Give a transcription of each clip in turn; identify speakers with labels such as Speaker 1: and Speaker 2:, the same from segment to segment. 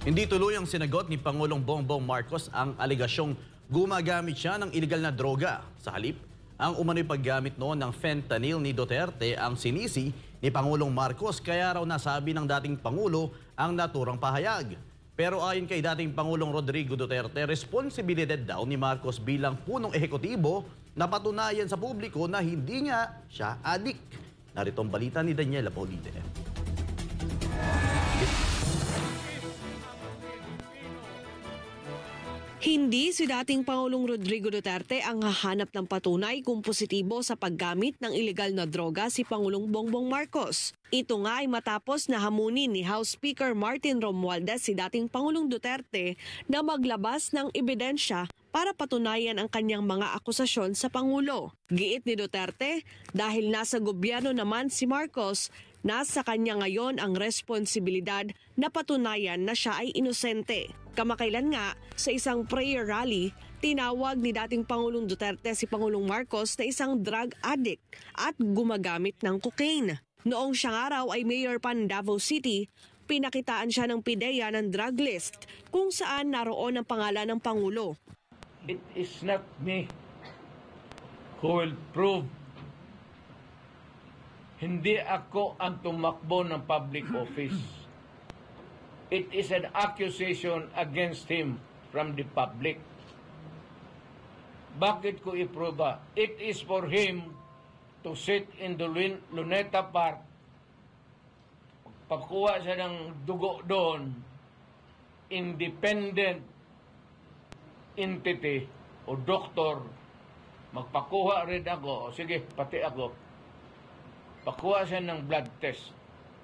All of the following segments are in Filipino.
Speaker 1: Hindi tuluyang sinagot ni Pangulong Bongbong Marcos ang alegasyong gumagamit siya ng iligal na droga. Sa halip, ang umano'y paggamit noon ng fentanyl ni Duterte ang sinisi ni Pangulong Marcos, kaya raw nasabi ng dating Pangulo ang naturang pahayag. Pero ayon kay dating Pangulong Rodrigo Duterte, responsibilidad daw ni Marcos bilang punong ehekutibo na patunayan sa publiko na hindi nga siya adik. Narito ang balita ni Daniela Paulite.
Speaker 2: Hindi si dating Pangulong Rodrigo Duterte ang hahanap ng patunay kung positibo sa paggamit ng ilegal na droga si Pangulong Bongbong Marcos. Ito nga ay matapos na hamunin ni House Speaker Martin Romualdez si dating Pangulong Duterte na maglabas ng ebidensya para patunayan ang kanyang mga akusasyon sa Pangulo. Giit ni Duterte, dahil nasa gobyerno naman si Marcos, nasa kanya ngayon ang responsibilidad na patunayan na siya ay inosente. Kamakailan nga, sa isang prayer rally, tinawag ni dating Pangulong Duterte si Pangulong Marcos na isang drug addict at gumagamit ng cocaine. Noong siyang araw ay mayor pa ng Davao City, pinakitaan siya ng PIDEA ng drug list kung saan naroon ang pangalan ng Pangulo.
Speaker 3: It is not me who will prove. Hindi ako ang tumakbo ng public office. It is an accusation against him from the public. Bakit ko iproba? It is for him to sit in the Luneta Park, pagkuha siya ng dugo doon, independent entity o doktor, magpakuha rin ako, o sige, pati ako, pakuha siya ng blood test.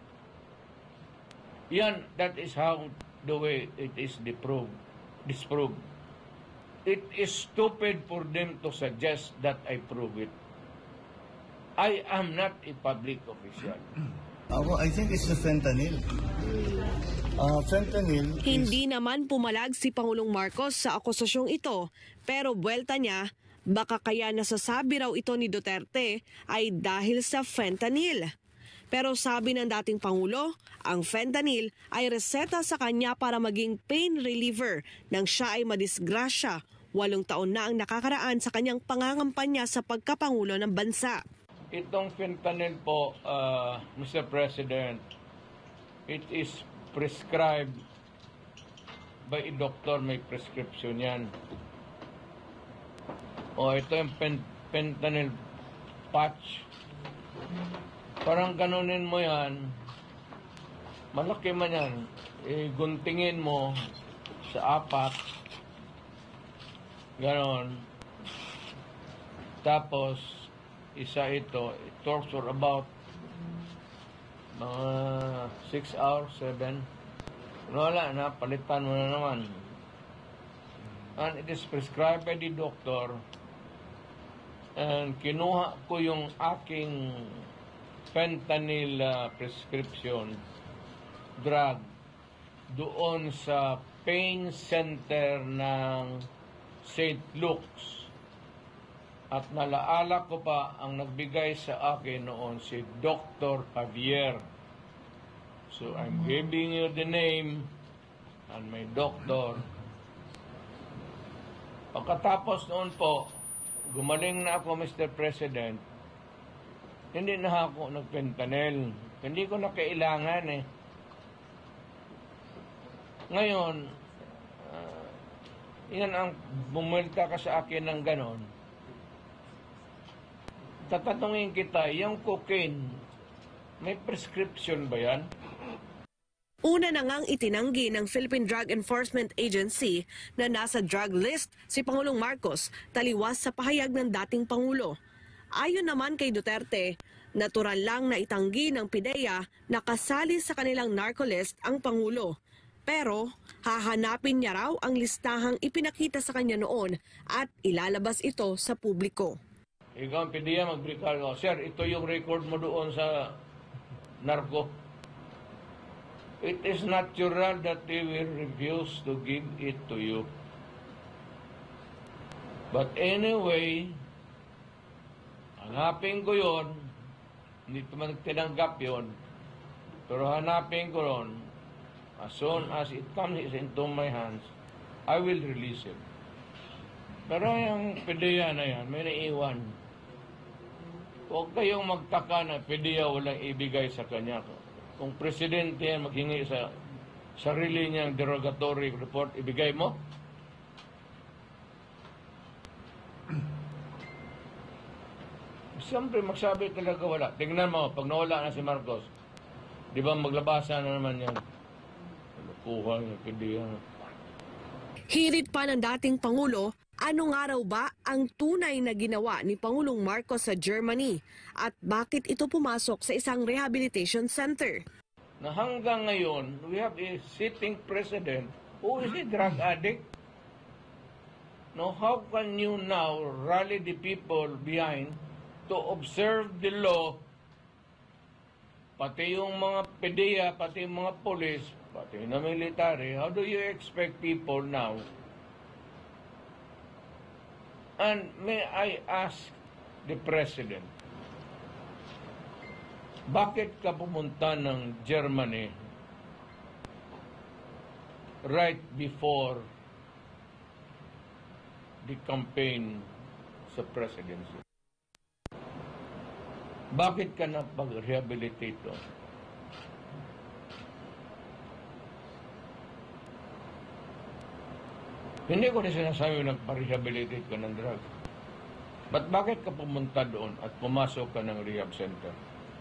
Speaker 3: Yan, that is how the way it is disproved. It is stupid for them to suggest that I prove it. I am not a public official.
Speaker 4: I think it's the fentanyl. Fentanyl
Speaker 2: Hindi naman pumalag si Pangulong Marcos sa akusasyong ito, pero buwelta niya, baka kaya nasasabi raw ito ni Duterte ay dahil sa fentanyl. Pero sabi ng dating Pangulo, ang fentanyl ay reseta sa kanya para maging pain reliever nang siya ay madisgrasya. 8 taon na ang nakakaraan sa kanyang pangangampanya sa pagkapangulo ng bansa.
Speaker 3: Itong fentanyl po, Mr. President, it is prescribed by a doctor, may prescription yan. O ito yung fentanyl patch. Parang ganunin mo yan, malaki man yan, guntingin mo sa 4, ganon. Tapos, isa ito, it talks for about mga 6 hours, 7. Wala na, palitan mo na naman. And it is prescribed by the doctor. And kinuha ko yung aking fentanyl prescription drug doon sa pain center ng St. Luke's. At nalaala ko pa ang nagbigay sa akin noon si Dr. Javier. So I'm giving you the name and my doctor. Pagkatapos noon po, gumaling na ako, Mr. President. Hindi na ako nag-fentanyl. Hindi ko na kailangan eh. Ngayon, yan ang bumulta ka sa akin ng ganon. Tatanungin kita, yung cocaine, may prescription ba yan?
Speaker 2: Una na ngang itinanggi ng Philippine Drug Enforcement Agency na nasa drug list si Pangulong Marcos, taliwas sa pahayag ng dating Pangulo. Ayon naman kay Duterte, natural lang na itanggi ng PIDEA na kasali sa kanilang narcolist ang Pangulo. Pero hahanapin niya raw ang listahang ipinakita sa kanya noon at ilalabas ito sa publiko.
Speaker 3: Ikaw ang PIDEA, mag-recall ko, Sir, ito yung record mo doon sa narco. It is natural that they will refuse to give it to you. But anyway, hanapin ko yon, hindi man tinanggap yon, pero hanapin ko ron, As soon as it comes into my hands, I will release it. Pero yung PDEA na yan, may naiwan. Huwag kayong magtaka na PDEA walang ibigay sa kanya. Kung presidente yan maghingi sa sarili niyang derogatory report, ibigay mo? Siyempre, magsabi talaga wala. Tingnan mo, pag nawala na si Marcos, di ba maglabasan na naman yan? Kuha niya, PDEA.
Speaker 2: Hirit pa ng dating Pangulo, ano nga raw ba ang tunay na ginawa ni Pangulong Marcos sa Germany at bakit ito pumasok sa isang rehabilitation center?
Speaker 3: Na hanggang ngayon, we have a sitting president who is a drug addict. Now, how can you now rally the people behind to observe the law, pati yung mga PDEA, pati yung mga police, pati yung military? How do you expect people now? And may I ask the President, bakit ka pumunta ng Germany right before the campaign sa presidency? Bakit ka napag-rehabilitate doon? Hindi ko na sinasabi nagpa-rehabilitate ka ng drug. But bakit ka pumunta doon at pumasok ka ng rehab center?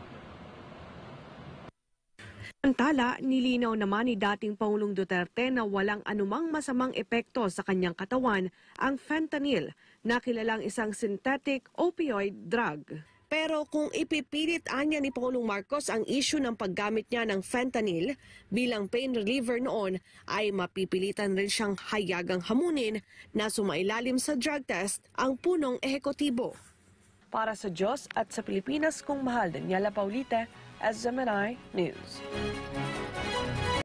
Speaker 2: Samantala, nilinaw naman ni dating Pangulong Duterte na walang anumang masamang epekto sa kanyang katawan ang fentanyl, na kilalang isang synthetic opioid drug. Pero kung ipipilit anya ni Pangulong Marcos ang issue ng paggamit niya ng fentanyl bilang pain reliever noon, ay mapipilitan rin siyang hayagang hamunin na sumailalim sa drug test ang punong ehekutibo. Para sa Diyos at sa Pilipinas kong mahal, Daniela Paulita, SMNI News.